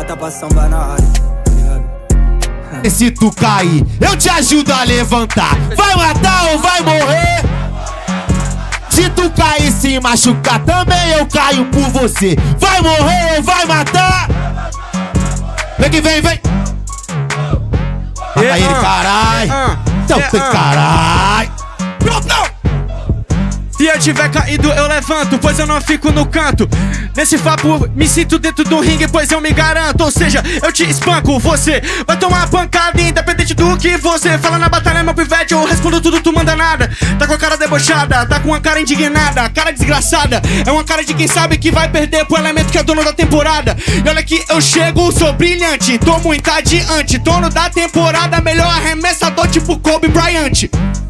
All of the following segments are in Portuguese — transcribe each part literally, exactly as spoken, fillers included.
bota pra sambar na área, tá ligado? E se tu cair, eu te ajudo a levantar. Vai matar ou vai morrer? Se tu cair e se machucar, também eu caio por você. Vai morrer ou vai matar? Vem que vem, vem. Mata ele, carai. Então tem carai. Não! Se eu tiver caído, eu levanto, pois eu não fico no canto. Nesse papo, me sinto dentro do ringue, pois eu me garanto. Ou seja, eu te espanco, você vai tomar uma pancada, independente do que você fala na batalha, meu pivete. Eu respondo tudo, tu manda nada. Tá com a cara debochada, tá com uma cara indignada, cara desgraçada. É uma cara de quem sabe que vai perder pro elemento que é dono da temporada. E olha que eu chego, sou brilhante, tô muito adiante. Dono da temporada, melhor arremessador tipo Kobe Bryant.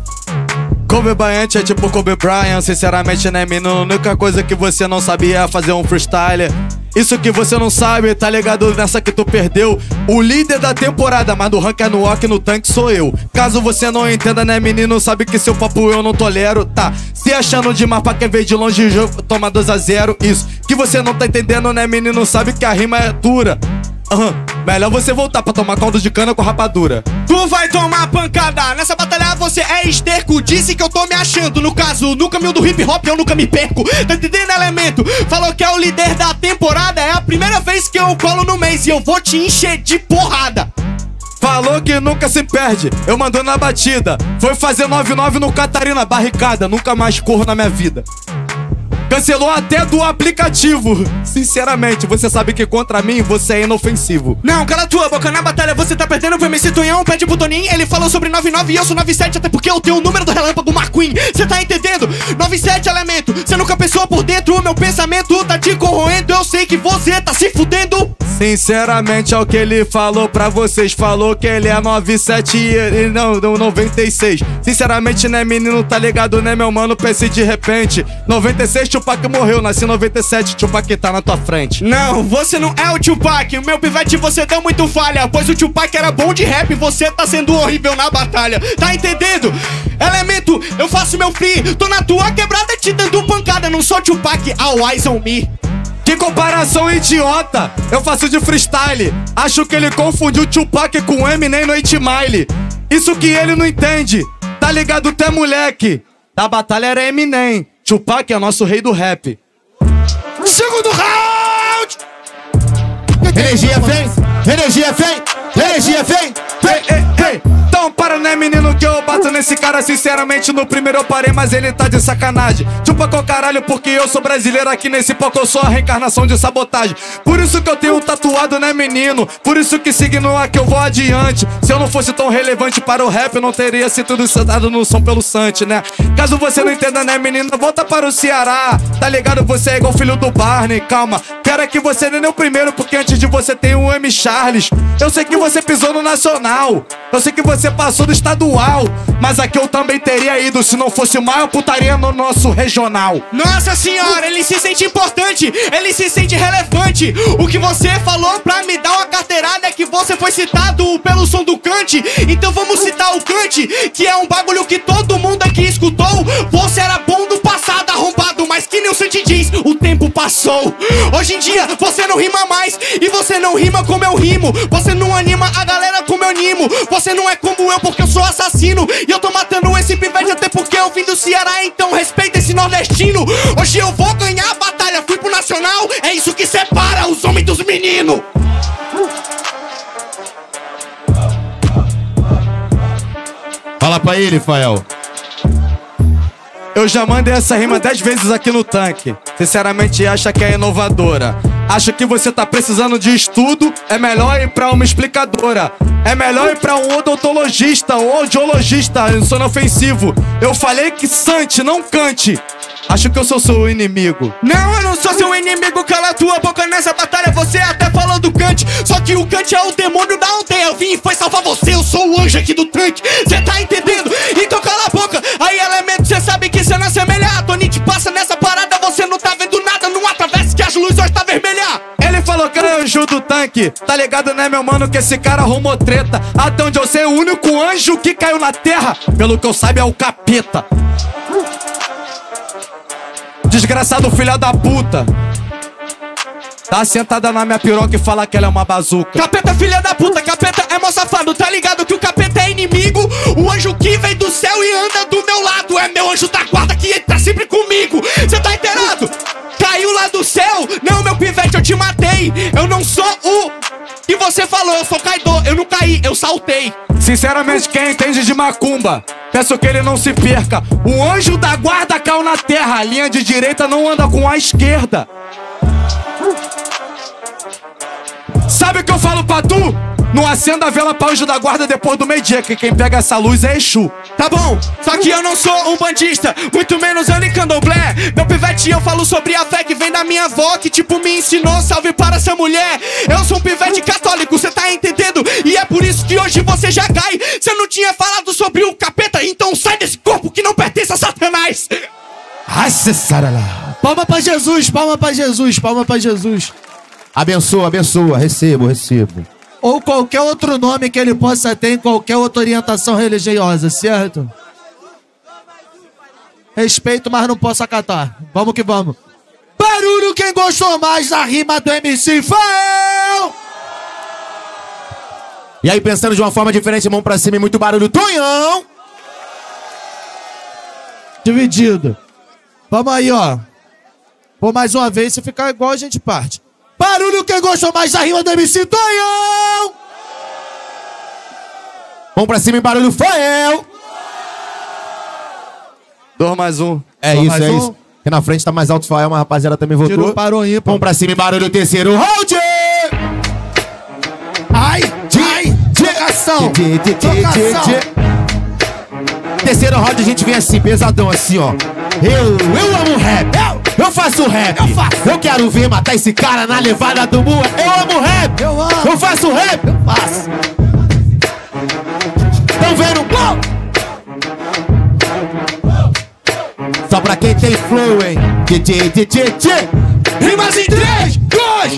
Kobe Bryant é tipo Kobe Bryant, sinceramente, né, menino? A única coisa que você não sabia é fazer um freestyle. Isso que você não sabe, tá ligado nessa que tu perdeu? O líder da temporada, mas do rank é no walk, no tanque sou eu. Caso você não entenda, né, menino? Sabe que seu papo eu não tolero, tá? Se achando demais pra quem veio de longe, o jogo toma dois a zero. Isso que você não tá entendendo, né, menino? Sabe que a rima é dura. Uhum. Melhor você voltar pra tomar caldo de cana com rapadura. Tu vai tomar pancada, nessa batalha você é esterco. Disse que eu tô me achando, no caso, no caminho do hip hop eu nunca me perco. Tá entendendo, elemento? Falou que é o líder da temporada, é a primeira vez que eu colo no mês e eu vou te encher de porrada. Falou que nunca se perde, eu mando na batida. Foi fazer nove nove no Catarina, barricada. Nunca mais corro na minha vida. Cancelou até do aplicativo. Sinceramente, você sabe que contra mim você é inofensivo. Não, cala tua boca, na batalha você tá perdendo pro M C Tonhão, pede pro Toninho. Ele falou sobre nove nove e eu sou nove sete, até porque eu tenho o número do relâmpago McQueen. Cê tá entendendo? nove sete, elemento, cê nunca pensou por dentro. O meu pensamento tá te corroendo, eu sei que você tá se fudendo. Sinceramente, é o que ele falou pra vocês. Falou que ele é nove sete e não, não, noventa e seis. Sinceramente, né, menino, tá ligado, né, meu mano? Pensei de repente, noventa e seis, Tupac morreu, nasci em noventa e sete, Tupac tá na tua frente. Não, você não é o Tupac, o meu pivete você deu muito falha. Pois o Tupac era bom de rap, você tá sendo horrível na batalha. Tá entendendo? Elemento, eu faço meu free, tô na tua quebrada te dando pancada. Não sou Tupac, all eyes on me. Que comparação idiota, eu faço de freestyle. Acho que ele confundiu Tupac com Eminem no eight mile. Isso que ele não entende, tá ligado, tu é moleque. Da batalha era Eminem, Tupac é nosso rei do rap. Segundo round! Energia vem, energia vem, energia vem, vem, ei, ei. Então para, né, menino, que eu bato nesse cara. Sinceramente, no primeiro eu parei, mas ele tá de sacanagem. Tupac é o caralho, porque eu sou brasileiro. Aqui nesse palco eu sou a reencarnação de sabotagem. Por isso que eu tenho tatuado, né, menino? Por isso que signo é que eu vou adiante. Se eu não fosse tão relevante para o rap, eu não teria sido tudo sentado no som pelo Sante, né? Caso você não entenda, né, menino, volta para o Ceará. Tá ligado? Você é igual filho do Barney, calma. Quero é que você nem é o primeiro, porque antes de você tem o M. Charles. Eu sei que você pisou no Nacional, eu sei que você passou do estadual, mas aqui eu também teria ido. Se não fosse mal, eu putaria no nosso regional. Nossa senhora, ele se sente importante, ele se sente relevante. O que você falou pra me dar uma carteirada é que você foi citado pelo som do Kant. Então vamos citar o Kant, que é um bagulho que todo mundo aqui escutou. Você era bom do passado, arrombado, mas que nem o Santi diz, o tempo passou. Hoje em dia você não rima mais, e você não rima como eu rimo. Você não anima a galera como eu animo. Você não é como eu, porque eu sou assassino. E eu tô matando esse pivete até porque eu vim do Ceará. Então respeita esse nordestino. Hoje eu vou ganhar a batalha, fui pro Nacional. É isso que separa os homens dos meninos. Fala pra ele, Fael. Eu já mandei essa rima dez vezes aqui no tanque. Sinceramente, acha que é inovadora. Acho que você tá precisando de estudo. É melhor ir pra uma explicadora. É melhor ir pra um odontologista ou audiologista. Eu sou inofensivo. Eu falei que Sante, não cante. Acho que eu sou seu inimigo. Não, eu não sou seu inimigo. Cala tua boca nessa batalha. Você até falou do Kant, só que o Kant é o demônio da aldeia. Eu vim e foi salvar você. Eu sou o anjo aqui do tanque. Cê tá entendendo? Então cala a boca. Aí, elemento, cê sabe que cê não assemelha. A Tony te passa nessa parada. Você não tá vendo nada. Não atravessa que as luzes hoje tá vermelha. Ele falou que era anjo do tanque. Tá ligado, né, meu mano, que esse cara arrumou treta. Até onde eu sei, o único anjo que caiu na terra, pelo que eu saiba, é o capeta. Desgraçado filho da puta. Tá sentada na minha piroca e fala que ela é uma bazuca. Capeta, filha da puta, capeta é mó safado. Tá ligado que o capeta é inimigo? O anjo que vem do céu e anda do meu lado é meu anjo da guarda que tá sempre comigo. Cê tá inteirado? Caiu lá do céu? Não, meu pivete, eu te matei. Eu não sou o que você falou, eu sou Kaido. Eu não caí, eu saltei. Sinceramente, quem entende de macumba, peço que ele não se perca. O anjo da guarda caiu na terra. A linha de direita não anda com a esquerda. Sabe o que eu falo pra tu? Não acenda a vela pra anjo da guarda depois do meio-dia, que quem pega essa luz é Exu. Tá bom, só que eu não sou um bandista, muito menos Anne Candomblé. Meu pivete, eu falo sobre a fé que vem da minha avó, que tipo me ensinou, salve para essa mulher. Eu sou um pivete católico, cê tá entendendo? E é por isso que hoje você já cai. Cê não tinha falado sobre o capeta, então sai desse corpo que não pertence a Satanás. Palma pra Jesus, palma pra Jesus, palma pra Jesus. Abençoa, abençoa, recebo, recebo. Ou qualquer outro nome que ele possa ter em qualquer outra orientação religiosa, certo? Respeito, mas não posso acatar. Vamos que vamos. Barulho, quem gostou mais da rima do M C Fael? E aí, pensando de uma forma diferente, mão pra cima e muito barulho. Tonhão! Dividido. Vamos aí, ó. Por mais uma vez, se ficar igual, a gente parte. Barulho, quem gostou mais da rima do M C Tonhão? Mão pra cima e barulho, Fael. Dois mais um. É Dois isso, mais é um. isso. Aqui na frente tá mais alto o Fael, mas a rapaziada também votou. Tirou, parou, ímpar. Mão pra cima e barulho, terceiro round. Ai, ai, trocação. Trocação. Terceiro round a gente vem assim, pesadão assim, ó. Eu, eu amo rap. Eu, eu faço rap. Eu faço. Eu quero ver matar esse cara na levada do muro. Eu amo rap. Eu amo. Eu faço rap. Eu faço. Tão vendo? Só pra quem tem flow, hein? Tchê, tchê, tchê, tchê. Rimas em três, dois.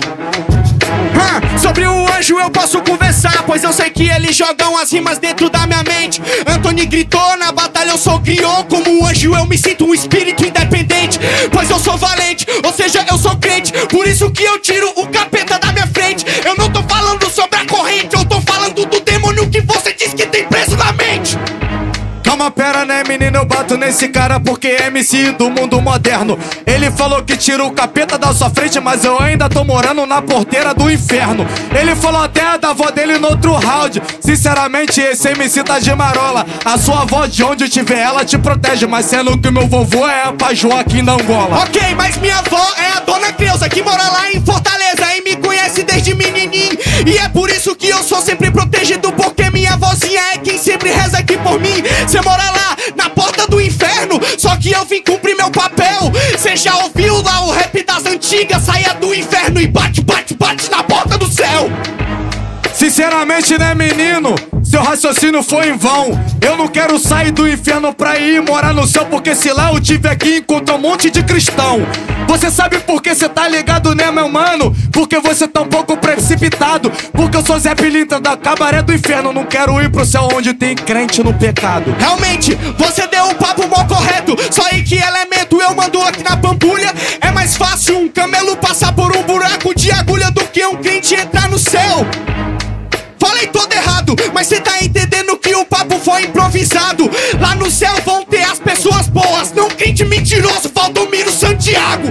Hum, sobre o anjo eu posso conversar, pois eu sei que eles jogam as rimas dentro da minha mente. Anthony gritou, na batalha eu sou griot. Como um anjo eu me sinto um espírito independente, pois eu sou valente, ou seja, eu sou crente. Por isso que eu tiro o capeta da minha frente. Eu não tô falando sobre a corrente, eu tô falando do demônio que você diz que tem preso na mente. Calma, pera, né, menino? Eu bato nesse cara porque é M C do mundo moderno. Ele falou que tira o capeta da sua frente, mas eu ainda tô morando na porteira do inferno. Ele falou até da avó dele no outro round. Sinceramente, esse M C tá de marola. A sua avó, de onde tiver, ela te protege, mas sendo que o meu vovô é a Pajoa aqui na Angola. Ok, mas minha avó é a dona Creuza, que mora lá em Fortaleza e me conhece desde menininho. E é por isso que eu sou sempre protegido, porque minha vozinha é quem sempre reza aqui por mim. Cê mora lá na porta do inferno, só que eu vim cumprir meu papel. Cê já ouviu lá o rap das antigas? Saia do inferno e bate, bate, bate na porta do céu. Sinceramente, né, menino? Seu raciocínio foi em vão. Eu não quero sair do inferno pra ir morar no céu, porque se lá eu tive aqui encontro um monte de cristão. Você sabe por que cê tá ligado, né, meu mano? Porque você tá um pouco precipitado. Porque eu sou Zé Pilintra da Cabaré do Inferno. Não quero ir pro céu onde tem crente no pecado. Realmente, você deu um papo mó correto. Só aí que elemento eu mando aqui na Pampulha. É mais fácil um camelo passar por um buraco de agulha do que um crente entrar no céu. Falei todo errado, mas cê tá entendendo que o papo foi improvisado. Lá no céu vão ter as pessoas boas, não crente mentiroso, Valdomiro Santiago.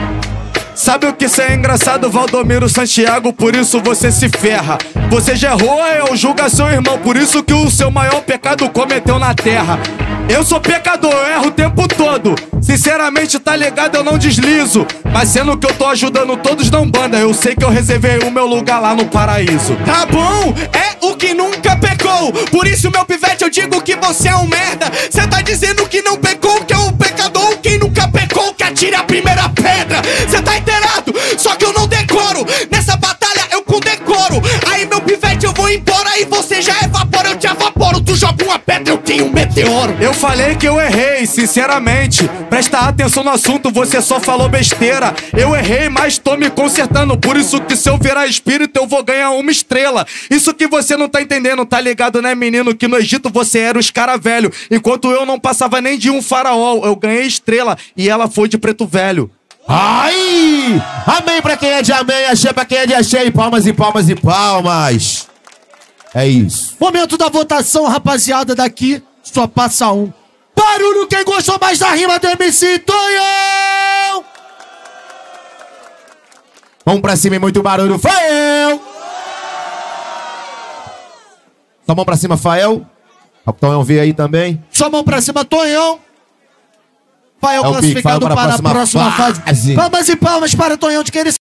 Sabe o que isso é engraçado, Valdomiro Santiago? Por isso você se ferra. Você já errou, eu julgo seu irmão. Por isso que o seu maior pecado cometeu na terra. Eu sou pecador, eu erro o tempo todo. Sinceramente, tá ligado, eu não deslizo. Mas sendo que eu tô ajudando todos na Umbanda, eu sei que eu reservei o meu lugar lá no paraíso. Tá bom, é o que nunca pecou. Por isso, meu pivete, eu digo que você é um merda. Cê tá dizendo que não pecou, que é o pecador. Quem nunca pecou, que atire a primeira pedra. Cê tá inteirado, só que eu não decoro. Nessa batalha eu condecoro. Aí, meu pivete, eu vou embora e você já evapora, eu te evaporo. Tu joga uma pedra, eu tenho um meteoro. Eu falei que eu errei, sinceramente. Presta atenção no assunto, você só falou besteira. Eu errei, mas tô me consertando. Por isso que se eu virar espírito eu vou ganhar uma estrela. Isso que você não tá entendendo, tá ligado, né, menino? Que no Egito você era o escaravelho, enquanto eu não passava nem de um faraó. Eu ganhei estrela e ela foi de preto velho. Ai! aí. Amém pra quem é de amém, axé pra quem é de axé. E palmas e palmas e palmas. É isso. Momento da votação, rapaziada, daqui só passa um. Barulho quem gostou mais da rima do M C Tonhão! Vamos pra cima e muito barulho, Fael! Só mão pra cima, Fael. O Tonhão vê aí também. Só mão pra cima, Tonhão. Fael É o pique, Fael classificado para a para a próxima próxima fase. fase. Palmas e palmas para Tonhão de querer